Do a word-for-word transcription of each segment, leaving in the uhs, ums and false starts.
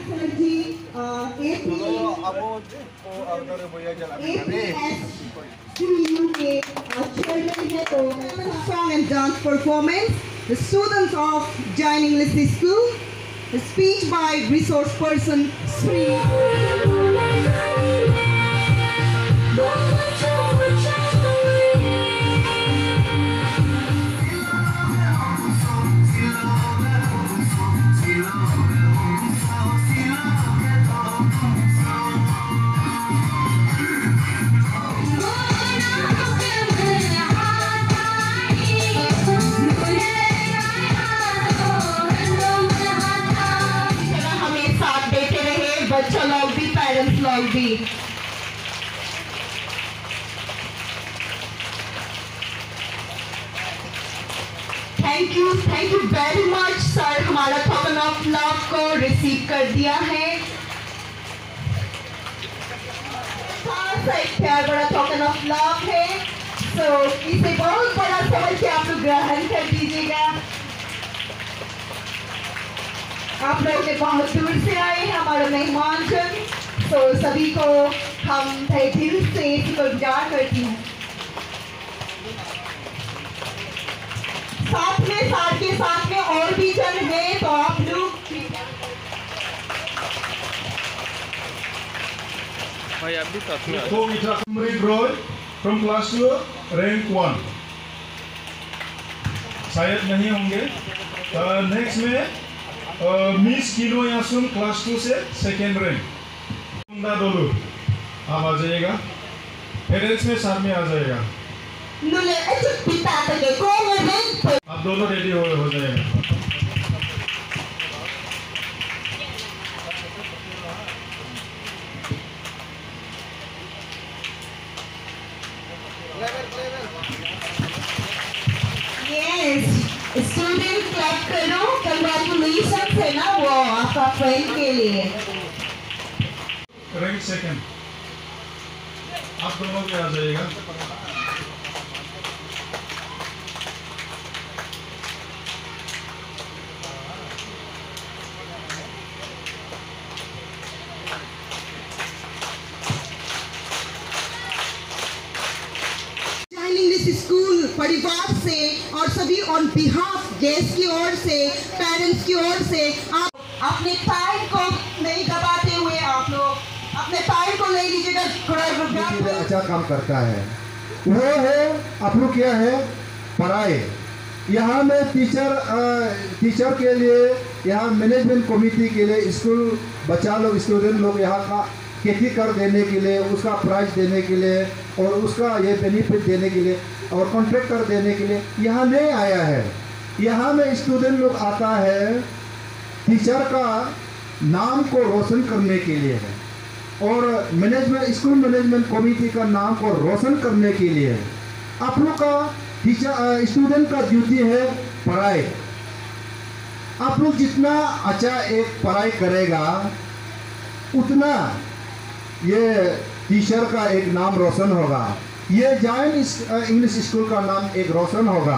Song and dance performance. The students of Giant English School. A speech by resource person Sri. बच्चा लोग भी, parents लोग भी। Thank you thank you very much sir, हमारा token of love को receive कर दिया है। एक प्यार बड़ा टोकन ऑफ लव है, तो इसे बहुत बड़ा समझ के आप लोग ग्रहण कर दीजिएगा। आप लोग ने बहुत दूर से आए हैं हमारे मेहमान जन, तो सभी को हम तहे दिल से शुक्रगुजार करती हूँ। साथ में साथ के साथ में और भी जन हैं, तो आप लोग भाई आप भी साथ में। So it has Amrit Roy from class two, rank one. शायद नहीं होंगे। नेक्स्ट uh, में मिस किलो यासुन क्लास टू से सेकेंड रैंक। दोनों आप आ जाइएगा, पेरेंट्स में साथ में आ जाइएगा। आप दोनों रेडी हो हो जाएगा। Yes, स्टूडेंट क्लैप करो, कंग्रेचुलेशन है ना वो आपका फ्रेंड के लिए। रैंक सेकंड, आप दोनों भी आ जाइएगा। स्कूल परिवार से और सभी ऑन बिहाफ गेस्ट की ओर से, पेरेंट्स की ओर से, आप अपने टाइम को नहीं गवाते हुए आप लोग अपने टाइम को ले लीजिएगा। अच्छा काम करता है वो है आप लोग क्या है पढ़ाई। यहाँ में टीचर टीचर के लिए, यहाँ मैनेजमेंट कमेटी के लिए, स्कूल बच्चा लोग स्टूडेंट लोग यहाँ का खेती कर देने के लिए, उसका प्राइज देने के लिए और उसका ये बेनिफिट देने के लिए और कॉन्ट्रैक्टर देने के लिए यहाँ नहीं आया है। यहाँ में स्टूडेंट लोग आता है टीचर का नाम को रोशन करने के लिए है और मैनेजमेंट स्कूल मैनेजमेंट कमेटी का नाम को रोशन करने के लिए है। आप लोग का टीचर स्टूडेंट का ड्यूटी है पढ़ाई। आप लोग जितना अच्छा एक पढ़ाई करेगा उतना ये टीचर का एक नाम रोशन होगा, ये जायंट इंग्लिश स्कूल का नाम एक रोशन होगा।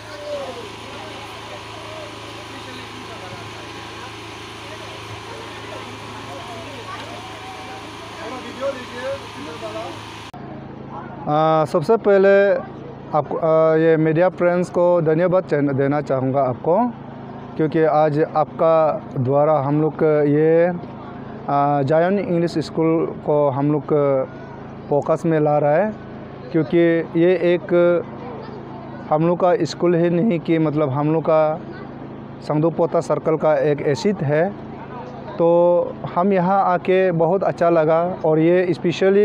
आ, सबसे पहले आप आ, ये मीडिया फ्रेंड्स को धन्यवाद देना चाहूँगा आपको, क्योंकि आज आपका द्वारा हम लोग ये जायंट इंग्लिश स्कूल को हम लोग फोकस में ला रहा है, क्योंकि ये एक हम लोग का स्कूल ही नहीं कि मतलब हम लोग का संगदुपोता सर्कल का एक एसिड है। तो हम यहाँ आके बहुत अच्छा लगा और ये स्पेशली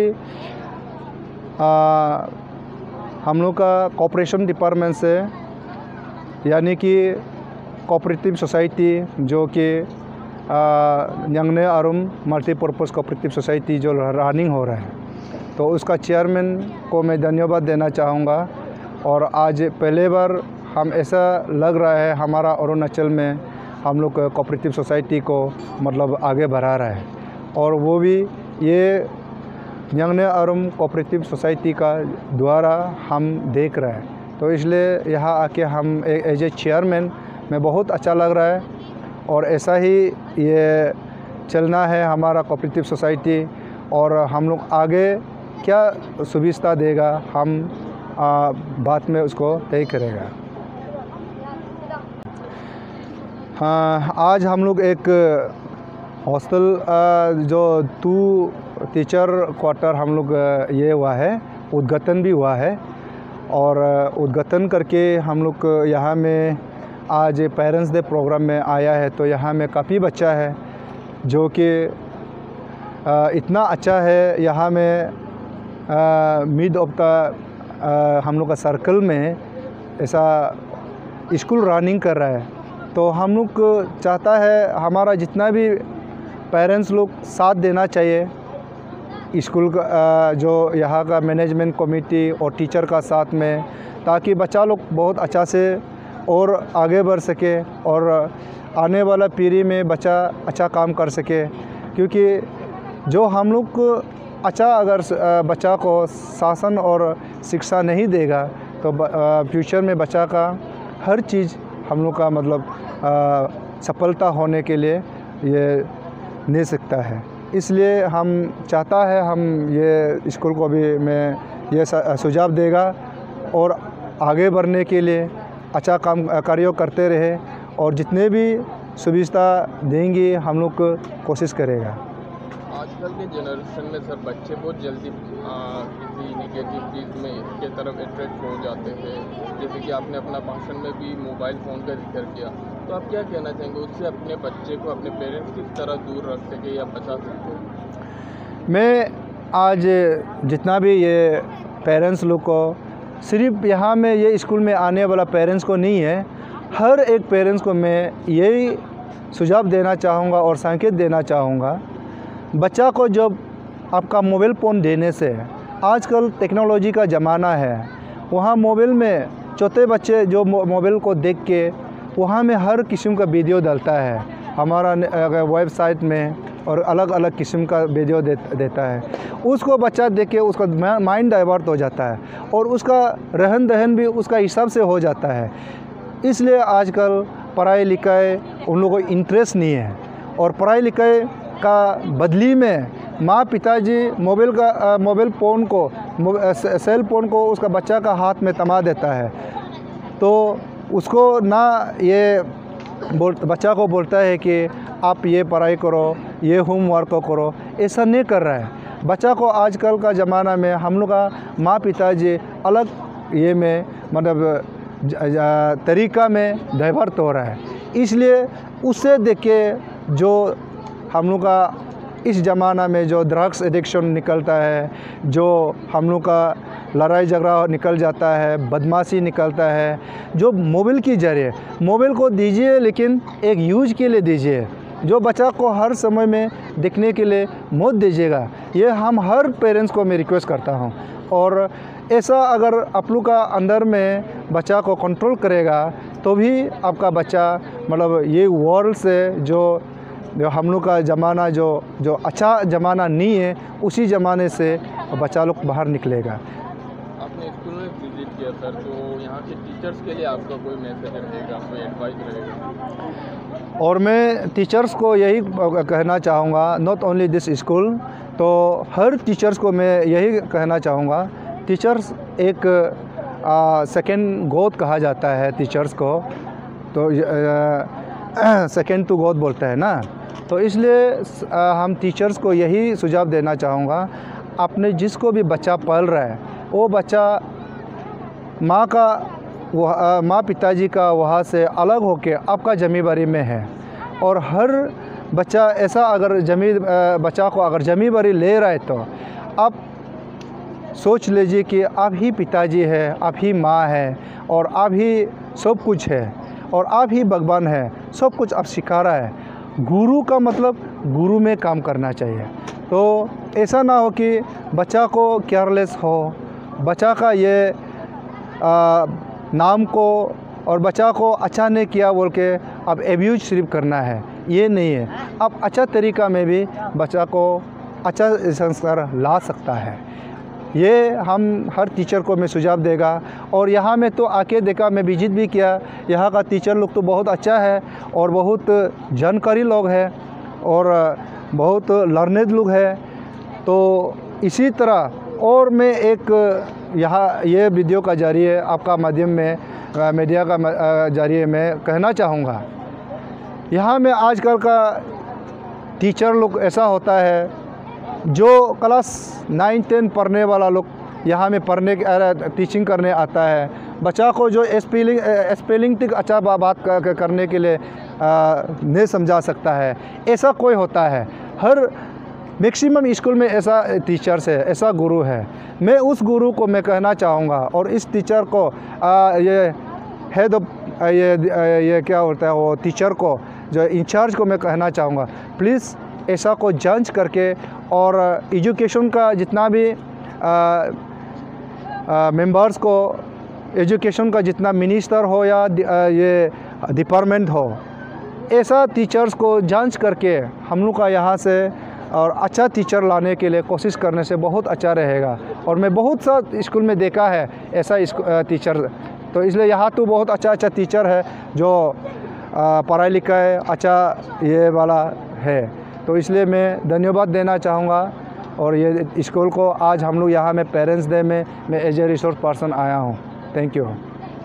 हम लोग का कोऑपरेशन डिपार्टमेंट से, यानी कि कोऑपरेटिव सोसाइटी जो कि न्यांगने आरुम मल्टीपर्पज़ कोऑपरेटिव सोसाइटी जो रनिंग हो रहा है, तो उसका चेयरमैन को मैं धन्यवाद देना चाहूँगा। और आज पहले बार हम ऐसा लग रहा है हमारा अरुणाचल में हम लोग कोऑपरेटिव सोसाइटी को मतलब आगे बढ़ा रहा है, और वो भी ये न्यांगने आरुम कोऑपरेटिव सोसाइटी का द्वारा हम देख रहे हैं। तो इसलिए यहाँ आके हम एज ए चेयरमैन में बहुत अच्छा लग रहा है। और ऐसा ही ये चलना है हमारा कोऑपरेटिव सोसाइटी, और हम लोग आगे क्या सुविधा देगा हम आ, बाद में उसको तय करेगा। हाँ, आज हम लोग एक हॉस्टल जो टू टीचर क्वार्टर हम लोग ये हुआ है, उद्घाटन भी हुआ है, और उद्घाटन करके हम लोग यहाँ में आज पेरेंट्स डे प्रोग्राम में आया है। तो यहाँ में काफ़ी बच्चा है जो कि इतना अच्छा है। यहाँ में मिड ऑफ द हम लोग का सर्कल में ऐसा स्कूल रनिंग कर रहा है। तो हम लोग चाहता है हमारा जितना भी पेरेंट्स लोग साथ देना चाहिए, स्कूल का जो यहाँ का मैनेजमेंट कमेटी और टीचर का साथ में, ताकि बच्चा लोग बहुत अच्छा से और आगे बढ़ सके और आने वाला पीढ़ी में बच्चा अच्छा काम कर सके। क्योंकि जो हम लोग अच्छा अगर बच्चा को शासन और शिक्षा नहीं देगा तो फ्यूचर में बच्चा का हर चीज़ हम लोग का मतलब सफलता होने के लिए ये नहीं सकता है। इसलिए हम चाहता है हम ये स्कूल को भी मैं ये सुझाव देगा और आगे बढ़ने के लिए अच्छा काम कार्य करते रहे, और जितने भी सुविधा देंगे हम लोग कोशिश करेगा। आजकल के जनरेशन में सर बच्चे बहुत जल्दी आ, किसी निगेटिव चीज़ में इसके तरफ अट्रैक्ट हो जाते हैं। जैसे कि आपने अपना भाषण में भी मोबाइल फ़ोन का जिक्र किया, तो आप क्या कहना चाहेंगे उससे अपने बच्चे को अपने पेरेंट्स की तरह दूर रख सके या बचा सके? मैं आज जितना भी ये पेरेंट्स लोग को, सिर्फ यहाँ में ये स्कूल में आने वाला पेरेंट्स को नहीं है, हर एक पेरेंट्स को मैं यही सुझाव देना चाहूँगा और संकेत देना चाहूँगा। बच्चा को जब आपका मोबाइल फ़ोन देने से, आजकल टेक्नोलॉजी का ज़माना है, वहाँ मोबाइल में छोटे बच्चे जो मोबाइल को देख के वहाँ में हर किस्म का वीडियो डालता है हमारा वेबसाइट में, और अलग अलग किस्म का वीडियो दे, देता है। उसको बच्चा देख के उसका माइंड डाइवर्ट हो जाता है और उसका रहन दहन भी उसका हिसाब से हो जाता है। इसलिए आजकल पढ़ाई लिखाई उन लोगों को इंटरेस्ट नहीं है, और पढ़ाई लिखाई का बदली में माँ पिताजी मोबाइल का मोबाइल फ़ोन को सेल फ़ोन को उसका बच्चा का हाथ में थमा देता है। तो उसको ना ये बोल बच्चा को बोलता है कि आप ये पढ़ाई करो, ये होमवर्क करो, ऐसा नहीं कर रहा है। बच्चा को आजकल का ज़माना में हम लोग का माँ पिताजी अलग ये में मतलब तरीक़ा में डाइवर्ट हो रहा है। इसलिए उससे देख के जो हम लोग का इस ज़माना में जो ड्रग्स एडिक्शन निकलता है, जो हम लोग का लड़ाई झगड़ा निकल जाता है, बदमाशी निकलता है, जो मोबाइल के ज़रिए, मोबाइल को दीजिए लेकिन एक यूज के लिए दीजिए, जो बच्चा को हर समय में देखने के लिए मत दीजिएगा। ये हम हर पेरेंट्स को मैं रिक्वेस्ट करता हूँ। और ऐसा अगर आप लोग का अंदर में बच्चा को कंट्रोल करेगा तो भी आपका बच्चा मतलब ये वर्ल्ड से जो जो हम लोग का ज़माना जो जो अच्छा ज़माना नहीं है, उसी ज़माने से बच्चा लोग बाहर निकलेगा। आपने स्कूल में विजिट किया सर, तो यहाँ के टीचर्स के लिए आपका कोई मैसेज रहेगा, कोई एडवाइस रहेगा? और मैं टीचर्स को यही कहना चाहूँगा, नॉट ओनली दिस स्कूल, तो हर टीचर्स को मैं यही कहना चाहूँगा। टीचर्स एक सेकेंड गॉड कहा जाता है टीचर्स को, तो सेकेंड टू गॉड बोलते हैं ना। तो इसलिए आ, हम टीचर्स को यही सुझाव देना चाहूँगा, अपने जिसको भी बच्चा पल रहा है वो बच्चा माँ का वह माँ पिताजी का वहाँ से अलग होके आपका ज़िम्मेदारी में है। और हर बच्चा ऐसा अगर जमी बच्चा को अगर ज़िम्मेदारी ले रहा है तो आप सोच लीजिए कि आप ही पिताजी है, आप ही माँ है, और आप ही सब कुछ है, और आप ही भगवान है, सब कुछ आप सिखा रहा है। गुरु का मतलब गुरु में काम करना चाहिए। तो ऐसा ना हो कि बच्चा को केयरलेस हो, बच्चा का ये आ, नाम को और बच्चा को अच्छा नहीं किया बोल के अब एब्यूज सिर्फ करना है, ये नहीं है। अब अच्छा तरीक़ा में भी बच्चा को अच्छा संस्कार ला सकता है। ये हम हर टीचर को मैं सुझाव देगा। और यहाँ में तो आके देखा, मैं विजिट भी किया, यहाँ का टीचर लोग तो बहुत अच्छा है और बहुत जानकारी लोग हैं, और बहुत लर्नेड लोग हैं। तो इसी तरह और मैं एक यहाँ ये वीडियो का जरिए आपका माध्यम में मीडिया का जरिए मैं कहना चाहूँगा, यहाँ में आजकल का टीचर लोग ऐसा होता है जो क्लास नाइन टेन पढ़ने वाला लोग यहाँ में पढ़ने टीचिंग करने आता है, बच्चा को जो स्पेलिंग स्पेलिंग तक अच्छा बात करने के लिए नहीं समझा सकता है, ऐसा कोई होता है। हर मैक्सिमम स्कूल में ऐसा टीचर्स है, ऐसा गुरु है। मैं उस गुरु को मैं कहना चाहूँगा और इस टीचर को आ, ये हेड ऑफ ये ये क्या होता है वो टीचर को जो इंचार्ज को मैं कहना चाहूँगा, प्लीज़ ऐसा को जांच करके और एजुकेशन का जितना भी मेंबर्स को एजुकेशन का जितना मिनिस्टर हो या आ, ये डिपार्टमेंट हो, ऐसा टीचर्स को जांच करके हम लोग का यहाँ से और अच्छा टीचर लाने के लिए कोशिश करने से बहुत अच्छा रहेगा। और मैं बहुत सा स्कूल में देखा है ऐसा टीचर, तो इसलिए यहाँ तो बहुत अच्छा अच्छा टीचर है जो पढ़ाई लिखाई अच्छा ये वाला है। तो इसलिए मैं धन्यवाद देना चाहूँगा और ये स्कूल को आज हम लोग यहाँ में पेरेंट्स डे में मैं एज ए रिसोर्स पर्सन आया हूँ। Thank you.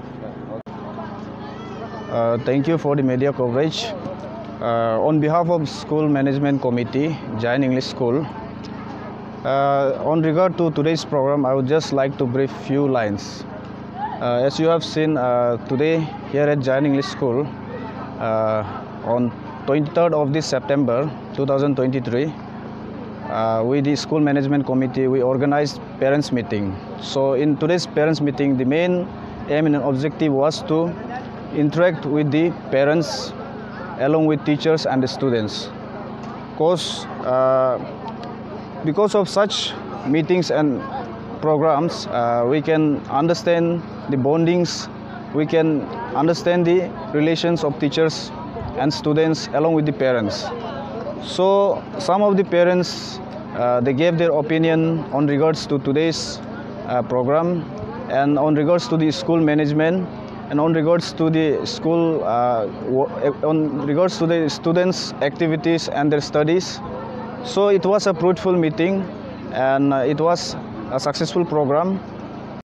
Thank you for the media coverage. Uh, on behalf of School Management Committee, Jain English School, uh, on regard to today's program, I would just like to brief few lines. Uh, as you have seen uh, today here at Jain English School, uh, on twenty-third of this September two thousand twenty-three, uh, with the School Management Committee, we organized parents meeting. So in today's parents meeting, the main aim and objective was to interact with the parents along with teachers and the students. Because, uh, because of such meetings and programs, uh, we can understand the bondings, we can understand the relations of teachers and students along with the parents. So some of the parents, uh, they gave their opinion on regards to today's uh, program and on regards to the school management and on regards to the school, uh, on regards to the students' activities and their studies. So it was a fruitful meeting and uh, it was a successful program.